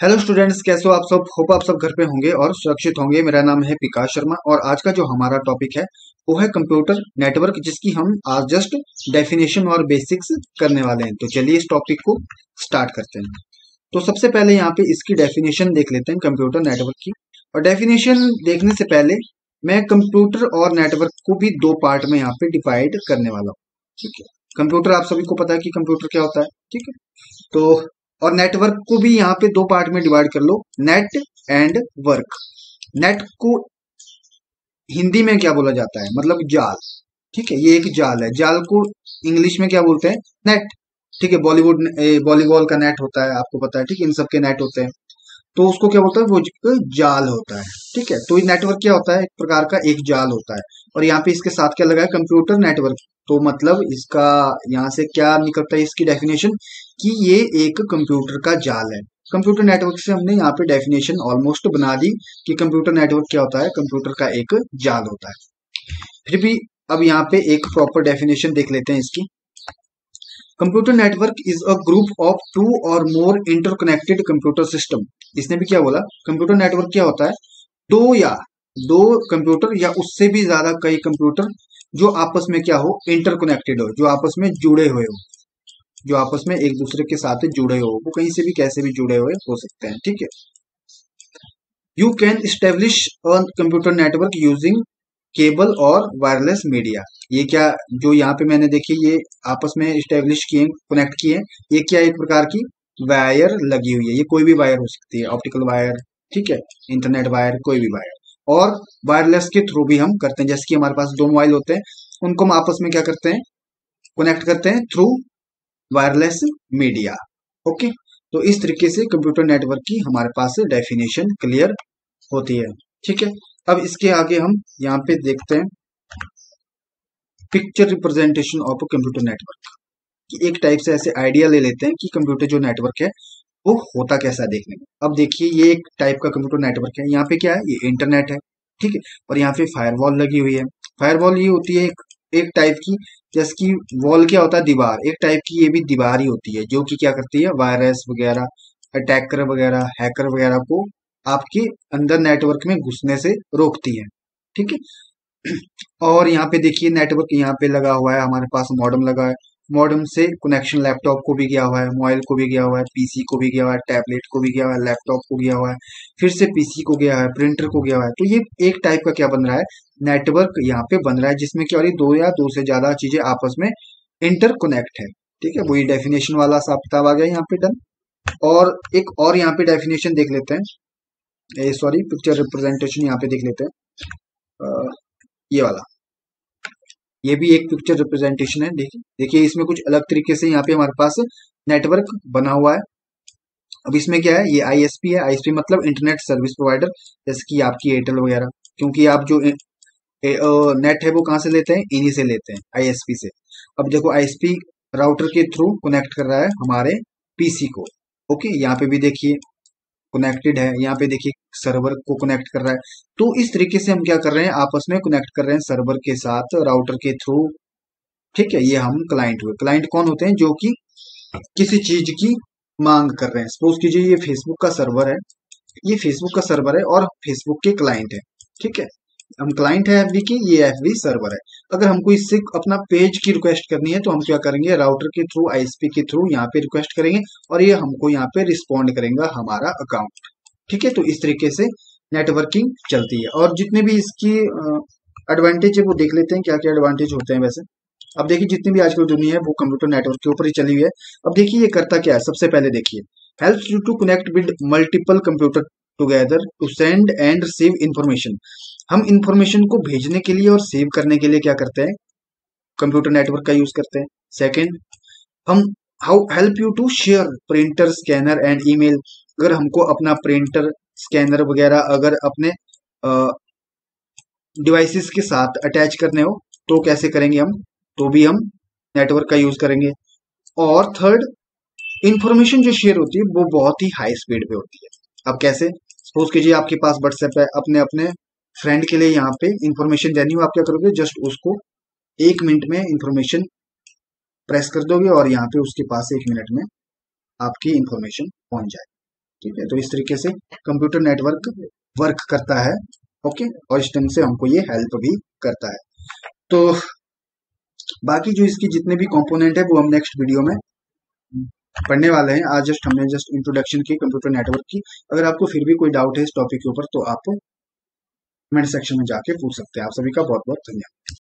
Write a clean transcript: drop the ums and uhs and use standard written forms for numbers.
Hello students, कैसे हो आप सब। होप आप सब घर पे होंगे और सुरक्षित होंगे। मेरा नाम है विकास शर्मा और आज का जो हमारा टॉपिक है वो है कंप्यूटर नेटवर्क, जिसकी हम आज जस्ट डेफिनेशन और बेसिक्स करने वाले हैं। तो चलिए इस टॉपिक को स्टार्ट करते हैं। तो सबसे पहले यहाँ पे इसकी डेफिनेशन देख लेते हैं कंप्यूटर नेटवर्क की। और डेफिनेशन देखने से पहले मैं कंप्यूटर और नेटवर्क को भी दो पार्ट में यहाँ पे डिवाइड करने वाला हूँ। ठीक है, कंप्यूटर आप सभी को पता है कि कंप्यूटर क्या होता है। ठीक है, तो और नेटवर्क को भी यहाँ पे दो पार्ट में डिवाइड कर लो, नेट एंड वर्क। नेट को हिंदी में क्या बोला जाता है, मतलब जाल। ठीक है, ये एक जाल है। जाल को इंग्लिश में क्या बोलते हैं, नेट। ठीक है, बॉलीवुड वॉलीबॉल का नेट होता है, आपको पता है। ठीक है, इन सब के नेट होते हैं, तो उसको क्या बोलता है, वो जाल होता है। ठीक है, तो ये नेटवर्क क्या होता है, एक प्रकार का एक जाल होता है। और यहाँ पे इसके साथ क्या लगा है, कंप्यूटर नेटवर्क। तो मतलब इसका यहाँ से क्या निकलता है, इसकी डेफिनेशन कि ये एक कंप्यूटर का जाल है। कंप्यूटर नेटवर्क से हमने यहाँ पे डेफिनेशन ऑलमोस्ट बना दी कि कंप्यूटर नेटवर्क क्या होता है, कंप्यूटर का एक जाल होता है। फिर भी अब यहाँ पे एक प्रॉपर डेफिनेशन देख लेते हैं इसकी। Computer network is a group of two or more interconnected computer system. इसने भी क्या बोला, कंप्यूटर नेटवर्क क्या होता है, दो कंप्यूटर या उससे भी ज्यादा कई कंप्यूटर जो आपस में क्या हो, इंटरकनेक्टेड हो, जो आपस में जुड़े हुए हो, जो आपस में एक दूसरे के साथ जुड़े हो, वो कहीं से भी कैसे भी जुड़े हुए हो सकते हैं। ठीक है, you can establish a computer network using cable और वायरलेस मीडिया। ये क्या, जो यहाँ पे मैंने देखी, ये आपस में स्टेब्लिश किए, कनेक्ट किए, ये क्या एक प्रकार की वायर लगी हुई है। ये कोई भी वायर हो सकती है, ऑप्टिकल वायर, ठीक है, इंटरनेट वायर, कोई भी वायर। और वायरलेस के थ्रू भी हम करते हैं, जैसे कि हमारे पास दो मोबाइल होते हैं, उनको हम आपस में क्या करते हैं, कनेक्ट करते हैं थ्रू वायरलेस मीडिया। ओके, तो इस तरीके से कंप्यूटर नेटवर्क की हमारे पास डेफिनेशन क्लियर होती है। ठीक है, अब इसके आगे हम यहाँ पे देखते हैं picture representation of computer network कि एक टाइप से ऐसे आइडिया ले लेते हैं कि कंप्यूटर जो नेटवर्क है वो होता कैसा है देखने में। अब देखिए, ये एक टाइप का कंप्यूटर नेटवर्क है। यहाँ पे क्या है, ये इंटरनेट है। ठीक है, और यहाँ पे फायरवॉल लगी हुई है। फायरवॉल ये होती है एक टाइप की, जैसे कि वॉल क्या होता है, दीवार। एक टाइप की ये भी दीवार ही होती है, जो कि क्या करती है, वायरस वगैरह, अटैकर वगैरह, हैकर वगैरह को आपके अंदर नेटवर्क में घुसने से रोकती है। ठीक है, और यहाँ पे देखिए नेटवर्क यहाँ पे लगा हुआ है, हमारे पास मॉडेम लगा है। मॉडेम से कनेक्शन लैपटॉप को भी गया हुआ है, मोबाइल को भी गया हुआ है, पीसी को भी गया हुआ है, टैबलेट को भी गया हुआ है, लैपटॉप को गया हुआ है, फिर से पीसी को गया है, प्रिंटर को गया हुआ है। तो ये एक टाइप का क्या बन रहा है, नेटवर्क यहाँ पे बन रहा है, जिसमें क्या हो रही है, दो या दो से ज्यादा चीजें आपस में इंटरकनेक्ट है। ठीक है, वही डेफिनेशन वाला सा किताब आ गया यहाँ पे, डन। और एक और यहाँ पे डेफिनेशन देख लेते हैं, सॉरी, पिक्चर रिप्रेजेंटेशन यहाँ पे देख लेते हैं। ये वाला, ये भी एक पिक्चर रिप्रेजेंटेशन है। देखिए देखिए, इसमें कुछ अलग तरीके से यहाँ पे हमारे पास नेटवर्क बना हुआ है। अब इसमें क्या है, ये आईएसपी है। आईएसपी मतलब इंटरनेट सर्विस प्रोवाइडर, जैसे कि आपकी एयरटेल वगैरह। क्योंकि आप जो नेट है वो कहाँ से लेते हैं, इन्हीं से लेते हैं, आईएसपी से। अब देखो, आईएसपी राउटर के थ्रू कनेक्ट कर रहा है हमारे पीसी को। ओके, यहाँ पे भी देखिए कनेक्टेड है, यहाँ पे देखिए सर्वर को कनेक्ट कर रहा है। तो इस तरीके से हम क्या कर रहे हैं, आपस में कनेक्ट कर रहे हैं सर्वर के साथ, राउटर के थ्रू। ठीक है, ये हम क्लाइंट हुए। क्लाइंट कौन होते हैं, जो कि किसी चीज की मांग कर रहे हैं। सपोज कीजिए ये फेसबुक का सर्वर है, ये फेसबुक का सर्वर है और फेसबुक के क्लाइंट है। ठीक है, हम क्लाइंट है एफबी की, ये एफबी सर्वर है। अगर हमको इससे अपना पेज की रिक्वेस्ट करनी है तो हम क्या करेंगे, राउटर के थ्रू, आईएसपी के थ्रू यहाँ पे रिक्वेस्ट करेंगे और ये हमको यहाँ पे रिस्पॉन्ड करेगा हमारा अकाउंट। ठीक है, तो इस तरीके से नेटवर्किंग चलती है। और जितने भी इसकी एडवांटेज है वो देख लेते हैं, क्या क्या एडवांटेज होते हैं वैसे। अब देखिए, जितनी भी आजकल दुनिया है वो कंप्यूटर नेटवर्क के ऊपर ही चली हुई है। अब देखिए ये करता क्या है, सबसे पहले देखिए, helps you to connect with multiple computer together to send and receive information. हम इंफॉर्मेशन को भेजने के लिए और सेव करने के लिए क्या करते हैं, कंप्यूटर नेटवर्क का यूज करते हैं। सेकंड, हम how help you to share printer, scanner and email. अगर हमको अपना प्रिंटर, स्कैनर वगैरह अगर अपने डिवाइसेस के साथ अटैच करने हो तो कैसे करेंगे हम, तो भी हम नेटवर्क का यूज करेंगे। और थर्ड, इंफॉर्मेशन जो शेयर होती है वो बहुत ही हाई स्पीड पे होती है। अब कैसे, सपोज कीजिए आपके पास व्हाट्सएप है, अपने अपने फ्रेंड के लिए यहाँ पे इंफॉर्मेशन देनी हो, आप क्या करोगे, जस्ट उसको 1 मिनट में इंफॉर्मेशन प्रेस कर दोगे और यहाँ पे उसके पास 1 मिनट में आपकी इंफॉर्मेशन पहुंच जाए। ठीक है, तो इस तरीके से कंप्यूटर नेटवर्क वर्क करता है। ओके, और इस ढंग से हमको ये हेल्प भी करता है। तो बाकी जो इसकी जितने भी कंपोनेंट है वो हम नेक्स्ट वीडियो में पढ़ने वाले हैं। आज हमने जस्ट इंट्रोडक्शन की कंप्यूटर नेटवर्क की। अगर आपको फिर भी कोई डाउट है इस टॉपिक के ऊपर तो आप कमेंट सेक्शन में जाके पूछ सकते हैं। आप सभी का बहुत बहुत धन्यवाद।